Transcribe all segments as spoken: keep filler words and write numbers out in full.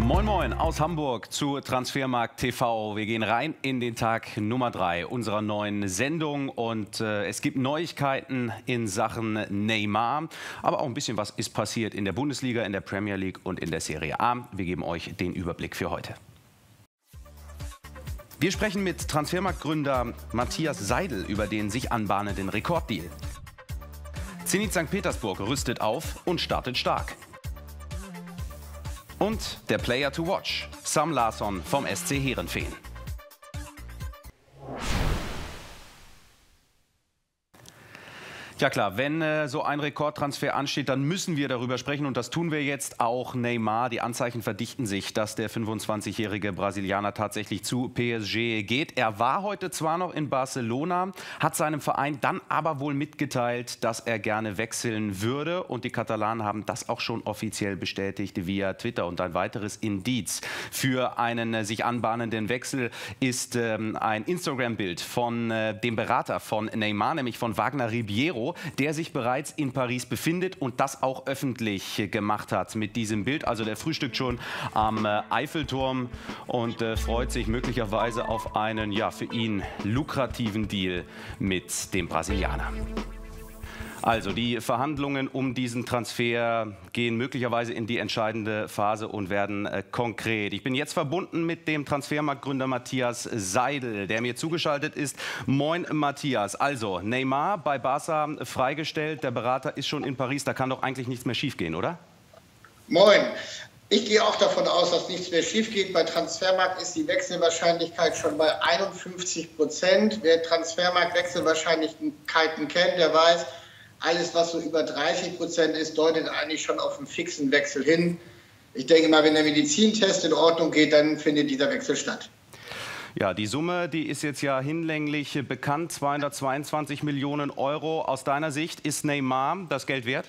Moin Moin aus Hamburg zu Transfermarkt T V. Wir gehen rein in den Tag Nummer drei unserer neuen Sendung und äh, es gibt Neuigkeiten in Sachen Neymar, aber auch ein bisschen was ist passiert in der Bundesliga, in der Premier League und in der Serie A. Wir geben euch den Überblick für heute. Wir sprechen mit Transfermarktgründer Matthias Seidel über den sich anbahnenden Rekorddeal. Zenit Sankt Petersburg rüstet auf und startet stark. Und der Player to watch, Sam Larsson vom S C Heerenveen. Ja klar, wenn äh, so ein Rekordtransfer ansteht, dann müssen wir darüber sprechen und das tun wir jetzt auch. Neymar, die Anzeichen verdichten sich, dass der fünfundzwanzigjährige Brasilianer tatsächlich zu P S G geht. Er war heute zwar noch in Barcelona, hat seinem Verein dann aber wohl mitgeteilt, dass er gerne wechseln würde und die Katalanen haben das auch schon offiziell bestätigt via Twitter. Und ein weiteres Indiz für einen äh, sich anbahnenden Wechsel ist ähm, ein Instagram-Bild von äh, dem Berater von Neymar, nämlich von Wagner Ribeiro, der sich bereits in Paris befindet und das auch öffentlich gemacht hat mit diesem Bild. Also der frühstückt schon am äh, Eiffelturm und äh, freut sich möglicherweise auf einen, ja, für ihn lukrativen Deal mit dem Brasilianer. Also die Verhandlungen um diesen Transfer gehen möglicherweise in die entscheidende Phase und werden äh, konkret. Ich bin jetzt verbunden mit dem Transfermarktgründer Matthias Seidel, der mir zugeschaltet ist. Moin Matthias. Also Neymar bei Barca freigestellt, der Berater ist schon in Paris, da kann doch eigentlich nichts mehr schiefgehen, oder? Moin. Ich gehe auch davon aus, dass nichts mehr schief geht. Bei Transfermarkt ist die Wechselwahrscheinlichkeit schon bei einundfünfzig Prozent. Wer Transfermarkt-Wechselwahrscheinlichkeiten kennt, der weiß, alles, was so über dreißig Prozent ist, deutet eigentlich schon auf einen fixen Wechsel hin. Ich denke mal, wenn der Medizintest in Ordnung geht, dann findet dieser Wechsel statt. Ja, die Summe, die ist jetzt ja hinlänglich bekannt, zweihundertzweiundzwanzig Millionen Euro. Aus deiner Sicht, ist Neymar das Geld wert?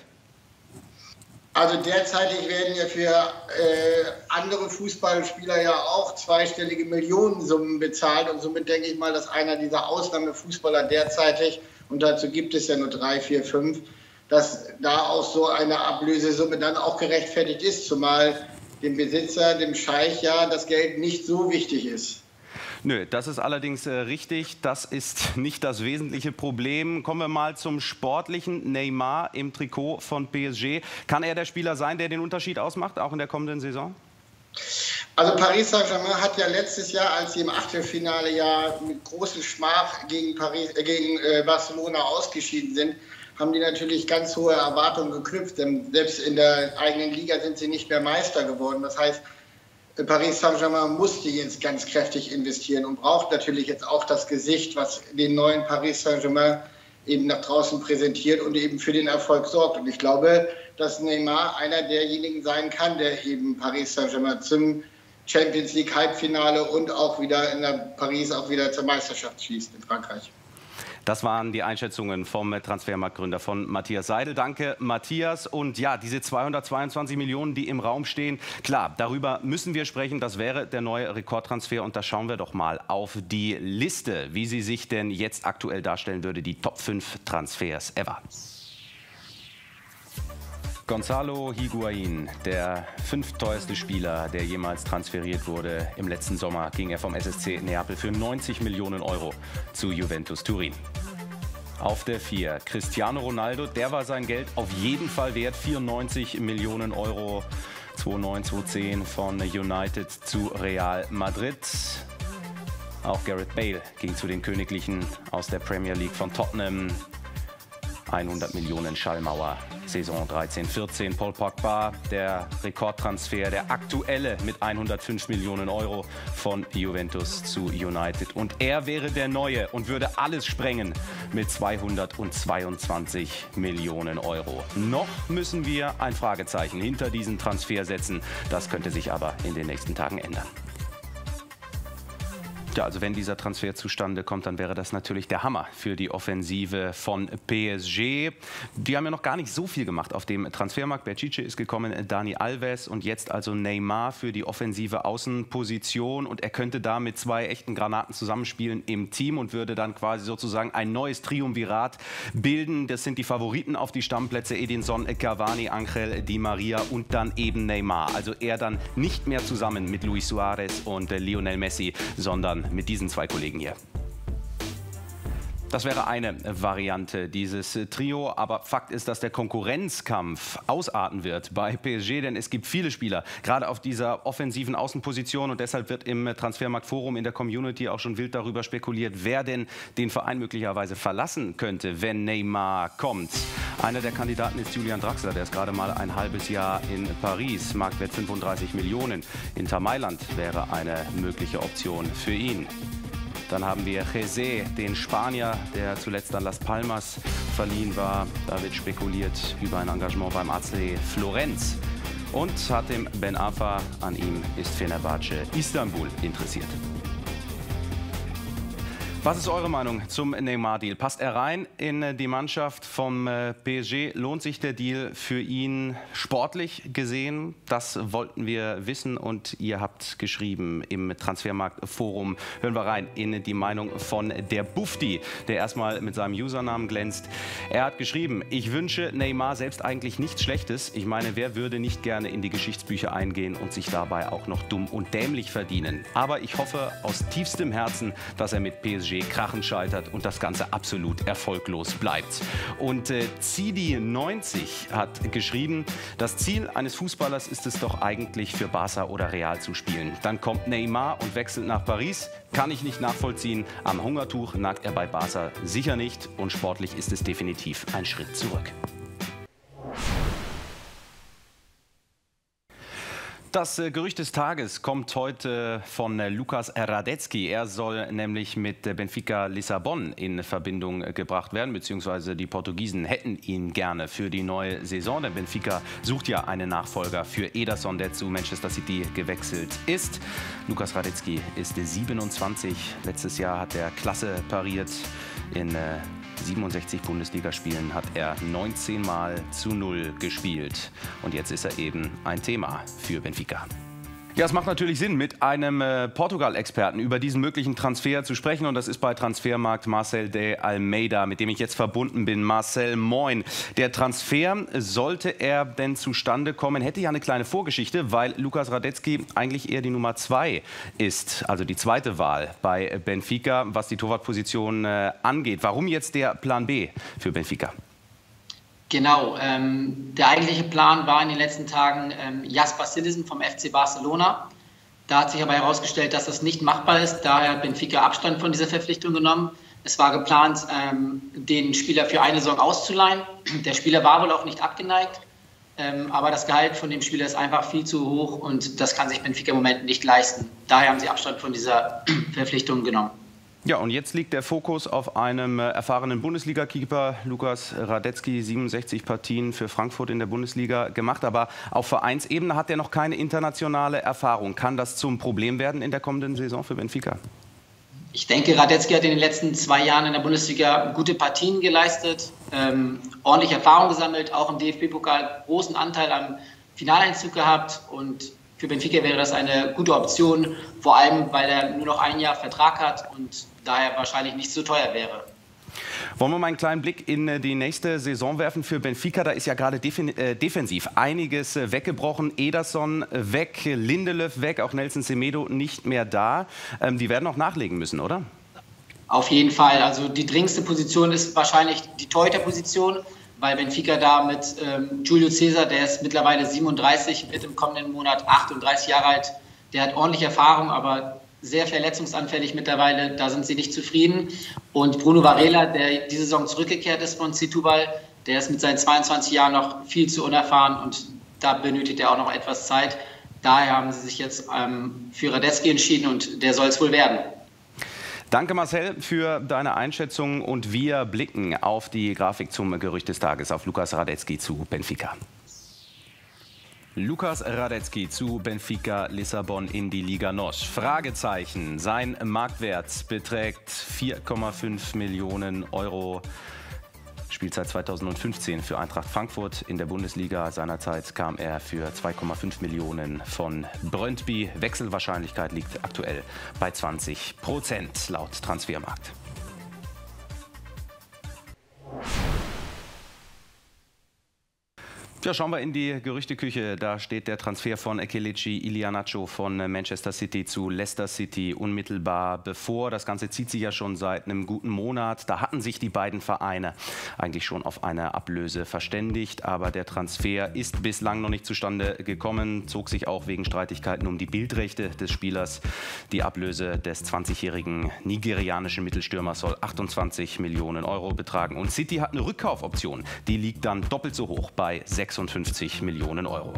Also derzeitig werden ja für äh, andere Fußballspieler ja auch zweistellige Millionensummen bezahlt. Und somit denke ich mal, dass einer dieser Ausnahmefußballer derzeitig, und dazu gibt es ja nur drei, vier, fünf, dass da auch so eine Ablösesumme dann auch gerechtfertigt ist, zumal dem Besitzer, dem Scheich ja das Geld nicht so wichtig ist. Nö, das ist allerdings äh, richtig. Das ist nicht das wesentliche Problem. Kommen wir mal zum Sportlichen. Neymar im Trikot von P S G. Kann er der Spieler sein, der den Unterschied ausmacht, auch in der kommenden Saison? Also Paris Saint-Germain hat ja letztes Jahr, als sie im Achtelfinale ja mit großem Schmach gegen, Paris, äh, gegen äh, Barcelona ausgeschieden sind, haben die natürlich ganz hohe Erwartungen geknüpft. Denn selbst in der eigenen Liga sind sie nicht mehr Meister geworden. Das heißt, Paris Saint-Germain musste jetzt ganz kräftig investieren und braucht natürlich jetzt auch das Gesicht, was den neuen Paris Saint-Germain eben nach draußen präsentiert und eben für den Erfolg sorgt. Und ich glaube, dass Neymar einer derjenigen sein kann, der eben Paris Saint-Germain zum Champions League Halbfinale und auch wieder in der Paris auch wieder zur Meisterschaft schießt in Frankreich. Das waren die Einschätzungen vom Transfermarktgründer von Matthias Seidel. Danke, Matthias. Und ja, diese zweihundertzweiundzwanzig Millionen, die im Raum stehen, klar, darüber müssen wir sprechen. Das wäre der neue Rekordtransfer. Und da schauen wir doch mal auf die Liste, wie sie sich denn jetzt aktuell darstellen würde, die Top fünf Transfers ever. Gonzalo Higuaín, der fünfteuerste Spieler, der jemals transferiert wurde. Im letzten Sommer ging er vom S S C Neapel für neunzig Millionen Euro zu Juventus Turin. Auf der vier Cristiano Ronaldo, der war sein Geld auf jeden Fall wert, vierundneunzig Millionen Euro, zweitausendneun, zweitausendzehn von United zu Real Madrid. Auch Gareth Bale ging zu den Königlichen aus der Premier League von Tottenham. hundert Millionen Schallmauer, Saison dreizehn vierzehn. Paul Pogba, der Rekordtransfer, der aktuelle mit hundertfünf Millionen Euro von Juventus zu United. Und er wäre der Neue und würde alles sprengen mit zweihundertzweiundzwanzig Millionen Euro. Noch müssen wir ein Fragezeichen hinter diesen Transfer setzen. Das könnte sich aber in den nächsten Tagen ändern. Ja, also wenn dieser Transfer zustande kommt, dann wäre das natürlich der Hammer für die Offensive von P S G. Die haben ja noch gar nicht so viel gemacht auf dem Transfermarkt. Berchiche ist gekommen, Dani Alves und jetzt also Neymar für die offensive Außenposition. Und er könnte da mit zwei echten Granaten zusammenspielen im Team und würde dann quasi sozusagen ein neues Triumvirat bilden. Das sind die Favoriten auf die Stammplätze: Edinson, Cavani, Angel Di Maria und dann eben Neymar. Also er dann nicht mehr zusammen mit Luis Suarez und Lionel Messi, sondern mit diesen zwei Kollegen hier. Das wäre eine Variante, dieses Trio. Aber Fakt ist, dass der Konkurrenzkampf ausarten wird bei P S G. Denn es gibt viele Spieler, gerade auf dieser offensiven Außenposition. Und deshalb wird im Transfermarktforum in der Community auch schon wild darüber spekuliert, wer denn den Verein möglicherweise verlassen könnte, wenn Neymar kommt. Einer der Kandidaten ist Julian Draxler. Der ist gerade mal ein halbes Jahr in Paris. Marktwert fünfunddreißig Millionen. Inter Mailand wäre eine mögliche Option für ihn. Dann haben wir José, den Spanier, der zuletzt an Las Palmas verliehen war. Da wird spekuliert über ein Engagement beim A C Florenz. Und Hatem Ben Arfa, an ihm ist Fenerbahce Istanbul interessiert. Was ist eure Meinung zum Neymar-Deal? Passt er rein in die Mannschaft vom P S G? Lohnt sich der Deal für ihn sportlich gesehen? Das wollten wir wissen und ihr habt geschrieben im Transfermarktforum. Hören wir rein in die Meinung von der Bufti, der erstmal mit seinem Usernamen glänzt. Er hat geschrieben: Ich wünsche Neymar selbst eigentlich nichts Schlechtes. Ich meine, wer würde nicht gerne in die Geschichtsbücher eingehen und sich dabei auch noch dumm und dämlich verdienen? Aber ich hoffe aus tiefstem Herzen, dass er mit P S G krachend scheitert und das Ganze absolut erfolglos bleibt. Und äh, Zidi neunzig hat geschrieben: Das Ziel eines Fußballers ist es doch eigentlich, für Barca oder Real zu spielen. Dann kommt Neymar und wechselt nach Paris. Kann ich nicht nachvollziehen. Am Hungertuch nagt er bei Barca sicher nicht und sportlich ist es definitiv ein Schritt zurück. Das äh, Gerücht des Tages kommt heute von äh, Lukas Hradecky. Er soll nämlich mit äh, Benfica Lissabon in Verbindung äh, gebracht werden, beziehungsweise die Portugiesen hätten ihn gerne für die neue Saison. Denn Benfica sucht ja einen Nachfolger für Ederson, der zu Manchester City gewechselt ist. Lukas Hradecky ist äh, siebenundzwanzig. Letztes Jahr hat er klasse pariert. In äh, siebenundsechzig Bundesligaspielen hat er neunzehn Mal zu null gespielt. Und jetzt ist er eben ein Thema für Benfica. Ja, es macht natürlich Sinn, mit einem äh, Portugal-Experten über diesen möglichen Transfer zu sprechen. Und das ist bei Transfermarkt Marcel de Almeida, mit dem ich jetzt verbunden bin. Marcel, moin. Der Transfer, sollte er denn zustande kommen, hätte ja eine kleine Vorgeschichte, weil Lukas Hradecky eigentlich eher die Nummer zwei ist, also die zweite Wahl bei Benfica, was die Torwartposition äh, angeht. Warum jetzt der Plan B für Benfica? Genau, ähm, der eigentliche Plan war in den letzten Tagen ähm, Jasper Citizen vom F C Barcelona. Da hat sich aber herausgestellt, dass das nicht machbar ist. Daher hat Benfica Abstand von dieser Verpflichtung genommen. Es war geplant, ähm, den Spieler für eine Saison auszuleihen. Der Spieler war wohl auch nicht abgeneigt, ähm, aber das Gehalt von dem Spieler ist einfach viel zu hoch und das kann sich Benfica im Moment nicht leisten. Daher haben sie Abstand von dieser Verpflichtung genommen. Ja, und jetzt liegt der Fokus auf einem äh, erfahrenen Bundesliga-Keeper. Lukas Hradecky, siebenundsechzig Partien für Frankfurt in der Bundesliga gemacht. Aber auf Vereinsebene hat er noch keine internationale Erfahrung. Kann das zum Problem werden in der kommenden Saison für Benfica? Ich denke, Hradecky hat in den letzten zwei Jahren in der Bundesliga gute Partien geleistet, ähm, ordentlich Erfahrung gesammelt, auch im D F B-Pokal großen Anteil am Finaleinzug gehabt. Und für Benfica wäre das eine gute Option, vor allem, weil er nur noch ein Jahr Vertrag hat und daher wahrscheinlich nicht so teuer wäre. Wollen wir mal einen kleinen Blick in die nächste Saison werfen für Benfica? Da ist ja gerade defensiv einiges weggebrochen. Ederson weg, Lindelöf weg, auch Nelson Semedo nicht mehr da. Die werden auch nachlegen müssen, oder? Auf jeden Fall. Also die dringendste Position ist wahrscheinlich die Torhüterposition, weil Benfica da mit ähm, Julio César, der ist mittlerweile siebenunddreißig, wird im kommenden Monat achtunddreißig Jahre alt. Der hat ordentlich Erfahrung, aber sehr verletzungsanfällig mittlerweile. Da sind sie nicht zufrieden. Und Bruno Varela, der diese Saison zurückgekehrt ist von Setúbal, der ist mit seinen zweiundzwanzig Jahren noch viel zu unerfahren und da benötigt er auch noch etwas Zeit. Daher haben sie sich jetzt ähm, für Hradecky entschieden und der soll es wohl werden. Danke Marcel für deine Einschätzung und wir blicken auf die Grafik zum Gerücht des Tages, auf Lukas Hradecky zu Benfica. Lukas Hradecký zu Benfica Lissabon in die Liga N O S. Fragezeichen. Sein Marktwert beträgt vier Komma fünf Millionen Euro. Spielzeit zweitausendfünfzehn für Eintracht Frankfurt in der Bundesliga. Seinerzeit kam er für zwei Komma fünf Millionen von Brøndby. Wechselwahrscheinlichkeit liegt aktuell bei zwanzig Prozent laut Transfermarkt. Ja, schauen wir in die Gerüchteküche. Da steht der Transfer von Kelechi Iheanacho von Manchester City zu Leicester City unmittelbar bevor. Das Ganze zieht sich ja schon seit einem guten Monat. Da hatten sich die beiden Vereine eigentlich schon auf eine Ablöse verständigt. Aber der Transfer ist bislang noch nicht zustande gekommen, zog sich auch wegen Streitigkeiten um die Bildrechte des Spielers. Die Ablöse des zwanzigjährigen nigerianischen Mittelstürmers soll achtundzwanzig Millionen Euro betragen. Und City hat eine Rückkaufoption. Die liegt dann doppelt so hoch bei sechsundfünfzig Millionen Euro.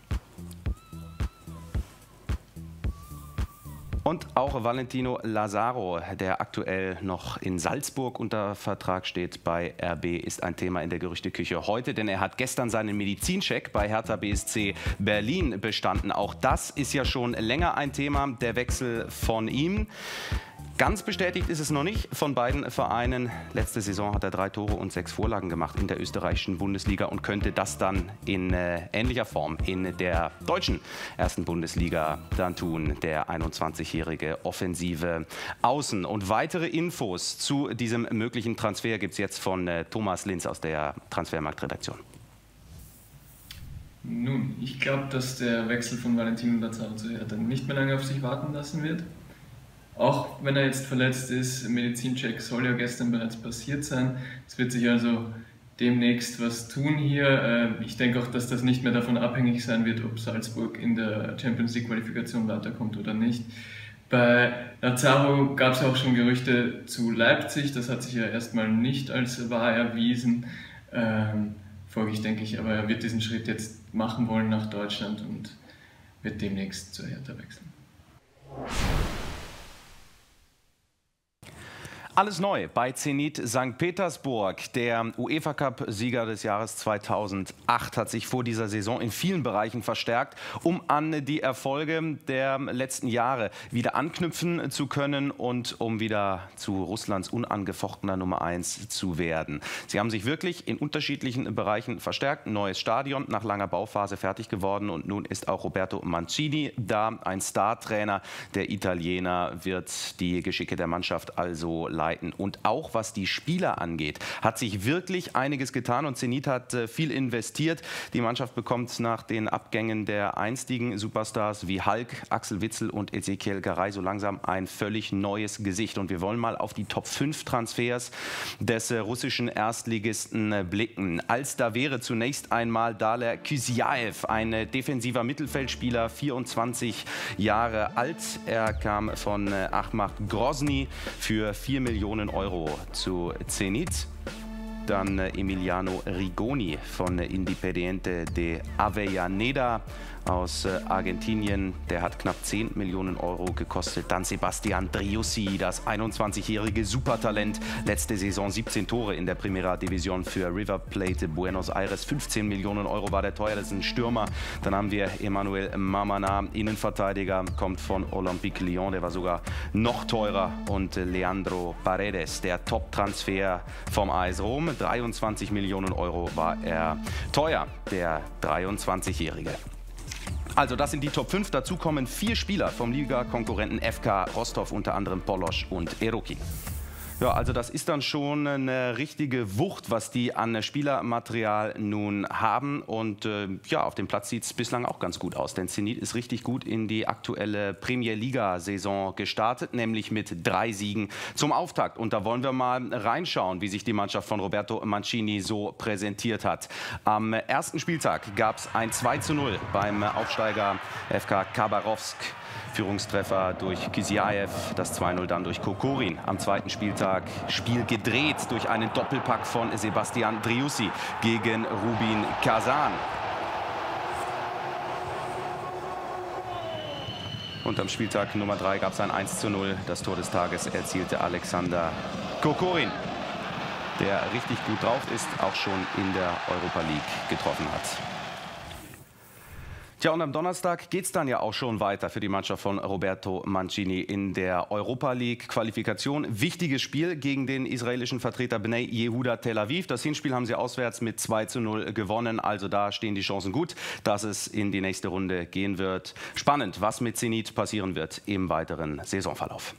Und auch Valentino Lazaro, der aktuell noch in Salzburg unter Vertrag steht bei R B, ist ein Thema in der Gerüchteküche heute, denn er hat gestern seinen Medizincheck bei Hertha B S C Berlin bestanden. Auch das ist ja schon länger ein Thema, der Wechsel von ihm. Ganz bestätigt ist es noch nicht von beiden Vereinen. Letzte Saison hat er drei Tore und sechs Vorlagen gemacht in der österreichischen Bundesliga und könnte das dann in äh, ähnlicher Form in der deutschen ersten Bundesliga dann tun, der einundzwanzigjährige offensive Außen. Und weitere Infos zu diesem möglichen Transfer gibt es jetzt von äh, Thomas Linz aus der Transfermarktredaktion. Nun, ich glaube, dass der Wechsel von Valentino Lazaro zu Hertha nicht mehr lange auf sich warten lassen wird. Auch wenn er jetzt verletzt ist, im Medizincheck soll ja gestern bereits passiert sein. Es wird sich also demnächst was tun hier. Ich denke auch, dass das nicht mehr davon abhängig sein wird, ob Salzburg in der Champions League Qualifikation weiterkommt oder nicht. Bei Lazaro gab es auch schon Gerüchte zu Leipzig. Das hat sich ja erstmal nicht als wahr erwiesen. Ähm, folglich denke ich, aber er wird diesen Schritt jetzt machen wollen nach Deutschland und wird demnächst zur Hertha wechseln. Alles neu bei Zenit Sankt Petersburg. Der UEFA-Cup-Sieger des Jahres zweitausendacht hat sich vor dieser Saison in vielen Bereichen verstärkt, um an die Erfolge der letzten Jahre wieder anknüpfen zu können und um wieder zu Russlands unangefochtener Nummer eins zu werden. Sie haben sich wirklich in unterschiedlichen Bereichen verstärkt. Ein neues Stadion nach langer Bauphase fertig geworden und nun ist auch Roberto Mancini da, ein Star-Trainer. Der Italiener wird die Geschicke der Mannschaft also leiten. Und auch was die Spieler angeht, hat sich wirklich einiges getan und Zenit hat äh, viel investiert. Die Mannschaft bekommt nach den Abgängen der einstigen Superstars wie Hulk, Axel Witsel und Ezequiel Garay so langsam ein völlig neues Gesicht. Und wir wollen mal auf die Top fünf Transfers des äh, russischen Erstligisten äh, blicken. Als da wäre zunächst einmal Daler Kuzyaev, ein äh, defensiver Mittelfeldspieler, vierundzwanzig Jahre alt. Er kam von äh, Achmat Grozny für vier Millionen Euro zu Zenit. Dann Emiliano Rigoni von Independiente de Avellaneda aus Argentinien. Der hat knapp zehn Millionen Euro gekostet. Dann Sebastian Driussi, das einundzwanzigjährige Supertalent. Letzte Saison siebzehn Tore in der Primera Division für River Plate Buenos Aires. fünfzehn Millionen Euro war der teuer. Das ist ein Stürmer. Dann haben wir Emmanuel Mamana, Innenverteidiger, kommt von Olympique Lyon. Der war sogar noch teurer. Und Leandro Paredes, der Top-Transfer vom A S Rom. dreiundzwanzig Millionen Euro war er teuer, der dreiundzwanzigjährige. Also das sind die Top fünf. Dazu kommen vier Spieler vom Liga-Konkurrenten F K Rostov, unter anderem Polosch und Eroki. Ja, also das ist dann schon eine richtige Wucht, was die an Spielermaterial nun haben. Und äh, ja, auf dem Platz sieht es bislang auch ganz gut aus. Denn Zenit ist richtig gut in die aktuelle Premier-Liga-Saison gestartet, nämlich mit drei Siegen zum Auftakt. Und da wollen wir mal reinschauen, wie sich die Mannschaft von Roberto Mancini so präsentiert hat. Am ersten Spieltag gab es ein zwei zu null beim Aufsteiger F K Khabarovsk. Führungstreffer durch Kuzyaev, das zwei null dann durch Kokorin. Am zweiten Spieltag Spiel gedreht durch einen Doppelpack von Sebastian Driussi gegen Rubin Kazan. Und am Spieltag Nummer drei gab es ein eins zu null. Das Tor des Tages erzielte Alexander Kokorin, der richtig gut drauf ist, auch schon in der Europa League getroffen hat. Tja, und am Donnerstag geht es dann ja auch schon weiter für die Mannschaft von Roberto Mancini in der Europa League Qualifikation. Wichtiges Spiel gegen den israelischen Vertreter Bnei Yehuda Tel Aviv. Das Hinspiel haben sie auswärts mit zwei zu null gewonnen. Also da stehen die Chancen gut, dass es in die nächste Runde gehen wird. Spannend, was mit Zenit passieren wird im weiteren Saisonverlauf.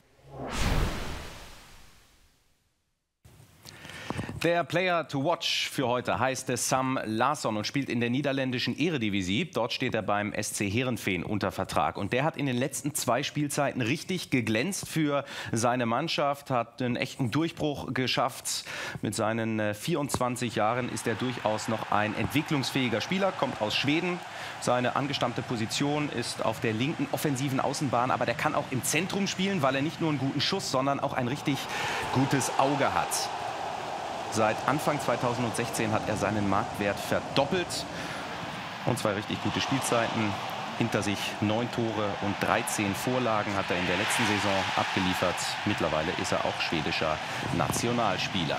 Der Player to watch für heute heißt Sam Larsson und spielt in der niederländischen Eredivisie. Dort steht er beim S C Heerenveen unter Vertrag. Und der hat in den letzten zwei Spielzeiten richtig geglänzt für seine Mannschaft, hat einen echten Durchbruch geschafft. Mit seinen vierundzwanzig Jahren ist er durchaus noch ein entwicklungsfähiger Spieler, kommt aus Schweden. Seine angestammte Position ist auf der linken offensiven Außenbahn, aber der kann auch im Zentrum spielen, weil er nicht nur einen guten Schuss, sondern auch ein richtig gutes Auge hat. Seit Anfang zweitausendsechzehn hat er seinen Marktwert verdoppelt und zwei richtig gute Spielzeiten hinter sich. Neun Tore und dreizehn Vorlagen hat er in der letzten Saison abgeliefert. Mittlerweile ist er auch schwedischer Nationalspieler.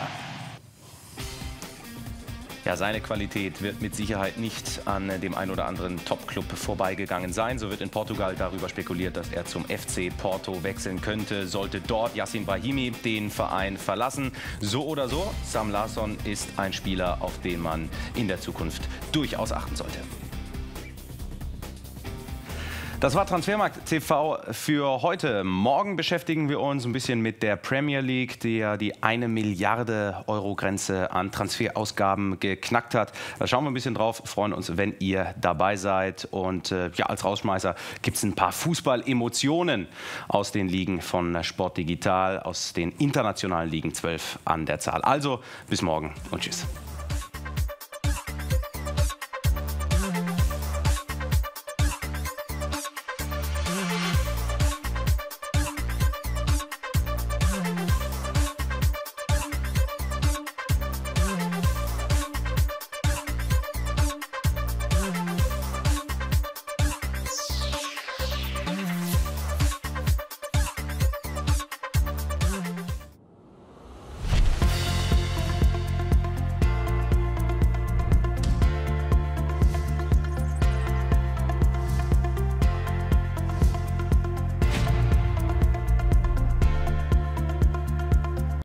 Ja, seine Qualität wird mit Sicherheit nicht an dem ein oder anderen Top-Club vorbeigegangen sein. So wird in Portugal darüber spekuliert, dass er zum F C Porto wechseln könnte. Sollte dort Yassin Brahimi den Verein verlassen. So oder so, Sam Larsson ist ein Spieler, auf den man in der Zukunft durchaus achten sollte. Das war Transfermarkt T V für heute. Morgen beschäftigen wir uns ein bisschen mit der Premier League, die ja die eine Milliarde Euro Grenze an Transferausgaben geknackt hat. Da schauen wir ein bisschen drauf, freuen uns, wenn ihr dabei seid. Und äh, ja, als Rausschmeißer gibt es ein paar Fußball-Emotionen aus den Ligen von Sport Digital, aus den internationalen Ligen, zwölf an der Zahl. Also bis morgen und tschüss.